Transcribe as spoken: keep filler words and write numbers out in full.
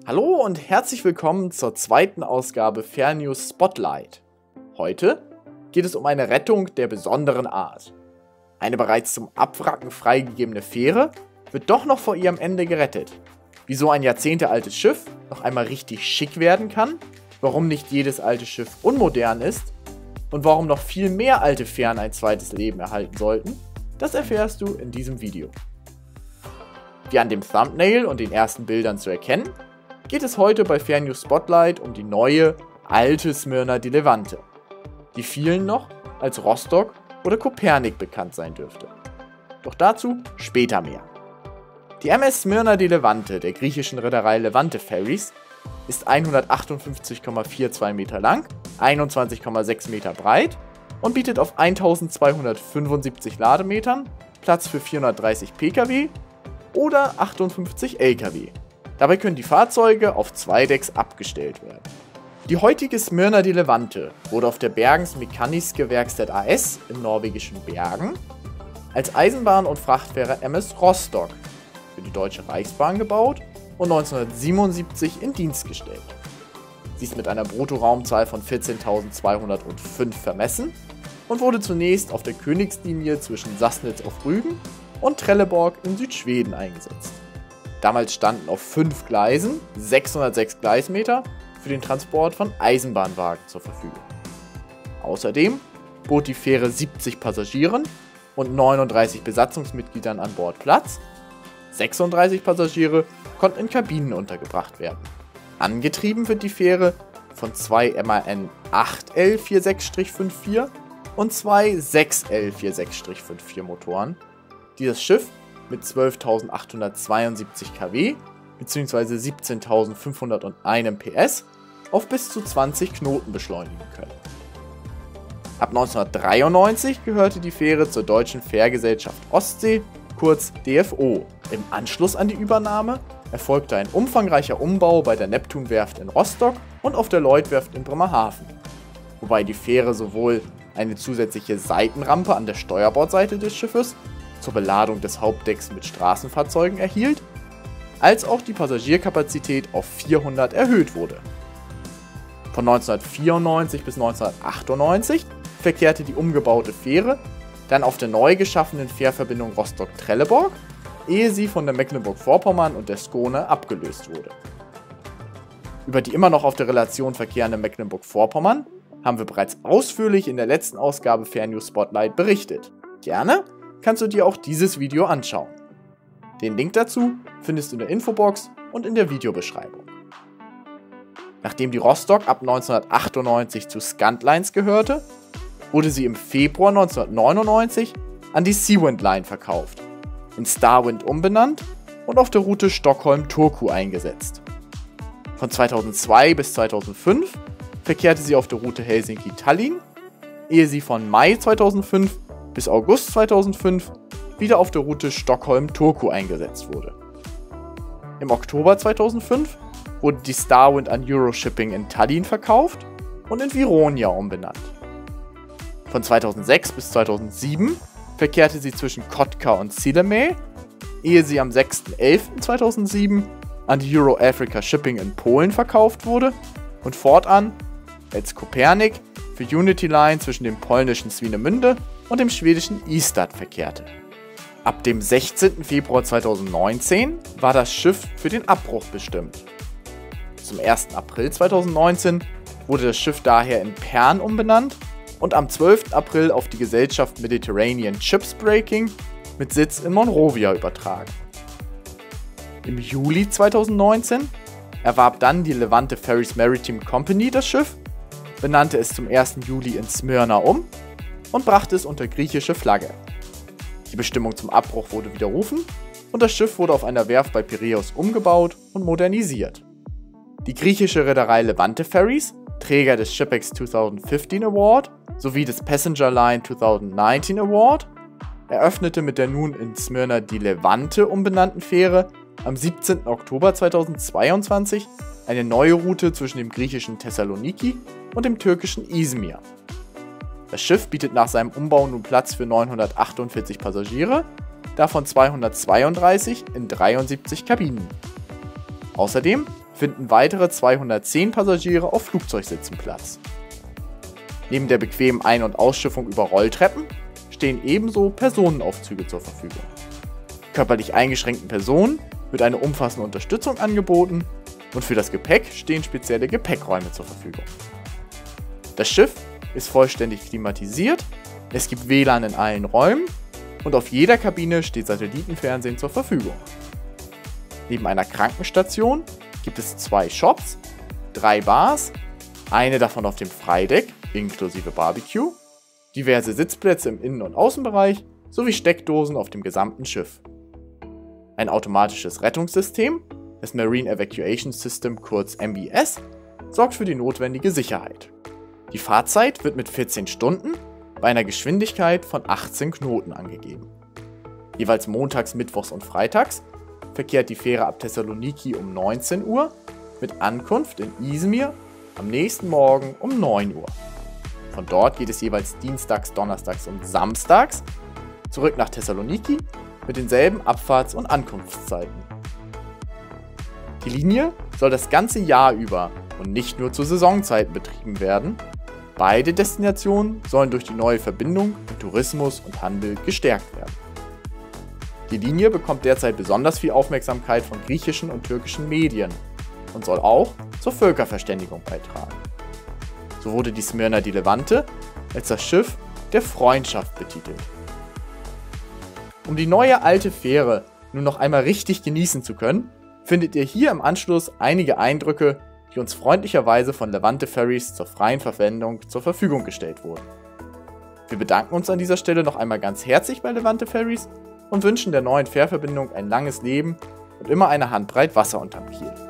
Hallo und herzlich willkommen zur zweiten Ausgabe Fernnews Spotlight. Heute geht es um eine Rettung der besonderen Art. Eine bereits zum Abwracken freigegebene Fähre wird doch noch vor ihrem Ende gerettet. Wieso ein jahrzehntealtes Schiff noch einmal richtig schick werden kann, warum nicht jedes alte Schiff unmodern ist und warum noch viel mehr alte Fähren ein zweites Leben erhalten sollten, das erfährst du in diesem Video. Wie an dem Thumbnail und den ersten Bildern zu erkennen, geht es heute bei Fernnews Spotlight um die neue, alte Smyrna di Levante, die vielen noch als Rostock oder Kopernik bekannt sein dürfte. Doch dazu später mehr. Die M S Smyrna di Levante der griechischen Reederei Levante Ferries ist hundertachtundfünfzig Komma zweiundvierzig Meter lang, einundzwanzig Komma sechs Meter breit und bietet auf eintausendzweihundertfünfundsiebzig Lademetern Platz für vierhundertdreißig Pkw oder achtundfünfzig Lkw. Dabei können die Fahrzeuge auf zwei Decks abgestellt werden. Die heutige Smyrna di Levante wurde auf der Bergens Mekaniske Verksted A S in norwegischen Bergen als Eisenbahn- und Frachtfähre M S Rostock für die Deutsche Reichsbahn gebaut und neunzehnhundertsiebenundsiebzig in Dienst gestellt. Sie ist mit einer Bruttoraumzahl von vierzehntausendzweihundertfünf vermessen und wurde zunächst auf der Königslinie zwischen Sassnitz auf Rügen und Trelleborg in Südschweden eingesetzt. Damals standen auf fünf Gleisen sechshundertsechs Gleismeter für den Transport von Eisenbahnwagen zur Verfügung. Außerdem bot die Fähre siebzig Passagieren und neununddreißig Besatzungsmitgliedern an Bord Platz. sechsunddreißig Passagiere konnten in Kabinen untergebracht werden. Angetrieben wird die Fähre von zwei M A N acht L sechsundvierzig vierundfünfzig und zwei sechs L sechsundvierzig vierundfünfzig Motoren, die das Schiff mit zwölftausendachthundertzweiundsiebzig Kilowatt bzw. siebzehntausendfünfhunderteins P S auf bis zu zwanzig Knoten beschleunigen können. Ab neunzehnhundertdreiundneunzig gehörte die Fähre zur Deutschen Fährgesellschaft Ostsee, kurz D F O. Im Anschluss an die Übernahme erfolgte ein umfangreicher Umbau bei der Neptunwerft in Rostock und auf der Lloydwerft in Bremerhaven, wobei die Fähre sowohl eine zusätzliche Seitenrampe an der Steuerbordseite des Schiffes zur Beladung des Hauptdecks mit Straßenfahrzeugen erhielt, als auch die Passagierkapazität auf vierhundert erhöht wurde. Von neunzehnhundertvierundneunzig bis neunzehnhundertachtundneunzig verkehrte die umgebaute Fähre dann auf der neu geschaffenen Fährverbindung Rostock-Trelleborg, ehe sie von der Mecklenburg-Vorpommern und der Skåne abgelöst wurde. Über die immer noch auf der Relation verkehrende Mecklenburg-Vorpommern haben wir bereits ausführlich in der letzten Ausgabe Fernnews Spotlight berichtet. Gerne kannst du dir auch dieses Video anschauen. Den Link dazu findest du in der Infobox und in der Videobeschreibung. Nachdem die Rostock ab neunzehnhundertachtundneunzig zu Scandlines gehörte, wurde sie im Februar neunzehnhundertneunundneunzig an die Seawind Line verkauft, in Starwind umbenannt und auf der Route Stockholm-Turku eingesetzt. Von zweitausendzwei bis zweitausendfünf verkehrte sie auf der Route Helsinki-Tallinn, ehe sie von Mai zweitausendfünf bis August zweitausendfünf wieder auf der Route Stockholm-Turku eingesetzt wurde. Im Oktober zweitausendfünf wurde die Starwind an Euroshipping in Tallinn verkauft und in Vironia umbenannt. Von zweitausendsechs bis zweitausendsieben verkehrte sie zwischen Kotka und Silemäe, ehe sie am sechster elfter zweitausendsieben an die Euro Africa Shipping in Polen verkauft wurde und fortan als Kopernik für Unity Line zwischen dem polnischen Swinemünde und dem schwedischen Ystad verkehrte. Ab dem sechzehnten Februar zweitausendneunzehn war das Schiff für den Abbruch bestimmt. Zum ersten April zweitausendneunzehn wurde das Schiff daher in Pern umbenannt und am zwölften April auf die Gesellschaft Mediterranean Shipsbreaking mit Sitz in Monrovia übertragen. Im Juli zweitausendneunzehn erwarb dann die Levante Ferries Maritime Company das Schiff, benannte es zum ersten Juli in Smyrna um und brachte es unter griechische Flagge. Die Bestimmung zum Abbruch wurde widerrufen und das Schiff wurde auf einer Werft bei Piräus umgebaut und modernisiert. Die griechische Reederei Levante Ferries, Träger des Shipex zweitausendfünfzehn Award sowie des Passenger Line zweitausendneunzehn Award, eröffnete mit der nun in Smyrna di Levante umbenannten Fähre am siebzehnten Oktober zweitausendzweiundzwanzig eine neue Route zwischen dem griechischen Thessaloniki und dem türkischen Izmir. Das Schiff bietet nach seinem Umbau nun Platz für neunhundertachtundvierzig Passagiere, davon zweihundertzweiunddreißig in dreiundsiebzig Kabinen. Außerdem finden weitere zweihundertzehn Passagiere auf Flugzeugsitzen Platz. Neben der bequemen Ein- und Ausschiffung über Rolltreppen stehen ebenso Personenaufzüge zur Verfügung. Körperlich eingeschränkten Personen wird eine umfassende Unterstützung angeboten und für das Gepäck stehen spezielle Gepäckräume zur Verfügung. Das Schiff ist vollständig klimatisiert, es gibt W L A N in allen Räumen und auf jeder Kabine steht Satellitenfernsehen zur Verfügung. Neben einer Krankenstation gibt es zwei Shops, drei Bars, eine davon auf dem Freideck inklusive Barbecue, diverse Sitzplätze im Innen- und Außenbereich sowie Steckdosen auf dem gesamten Schiff. Ein automatisches Rettungssystem, das Marine Evacuation System kurz M B S, sorgt für die notwendige Sicherheit. Die Fahrzeit wird mit vierzehn Stunden bei einer Geschwindigkeit von achtzehn Knoten angegeben. Jeweils montags, mittwochs und freitags verkehrt die Fähre ab Thessaloniki um neunzehn Uhr mit Ankunft in Izmir am nächsten Morgen um neun Uhr. Von dort geht es jeweils dienstags, donnerstags und samstags zurück nach Thessaloniki mit denselben Abfahrts- und Ankunftszeiten. Die Linie soll das ganze Jahr über und nicht nur zu Saisonzeiten betrieben werden. Beide Destinationen sollen durch die neue Verbindung mit Tourismus und Handel gestärkt werden. Die Linie bekommt derzeit besonders viel Aufmerksamkeit von griechischen und türkischen Medien und soll auch zur Völkerverständigung beitragen. So wurde die Smyrna di Levante als das Schiff der Freundschaft betitelt. Um die neue alte Fähre nun noch einmal richtig genießen zu können, findet ihr hier im Anschluss einige Eindrücke, die uns freundlicherweise von Levante Ferries zur freien Verwendung zur Verfügung gestellt wurden. Wir bedanken uns an dieser Stelle noch einmal ganz herzlich bei Levante Ferries und wünschen der neuen Fährverbindung ein langes Leben und immer eine Handbreit Wasser unterm Kiel.